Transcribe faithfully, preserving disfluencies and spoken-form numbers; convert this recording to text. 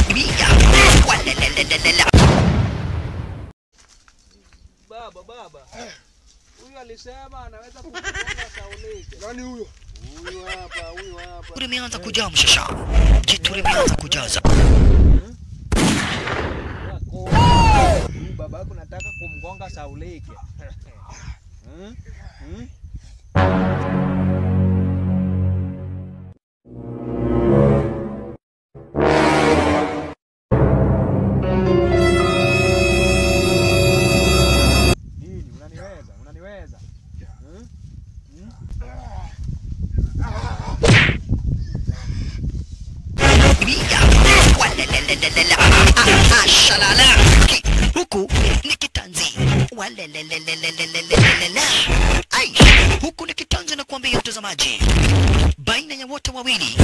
Baba, baba. Huyu alisema anaweza kugonga Saulike. Nani huyo? Huyu hapa, huyu hapa. Limeanza kujaa mshasha. Jitu limeanza kujaza. Huyu babako nataka kumgonga Saulike. Hmm? Hmm? Huku ni kitanzi. Huku ni kitanzi na kuambia mtazamaji, baina ya wote wawili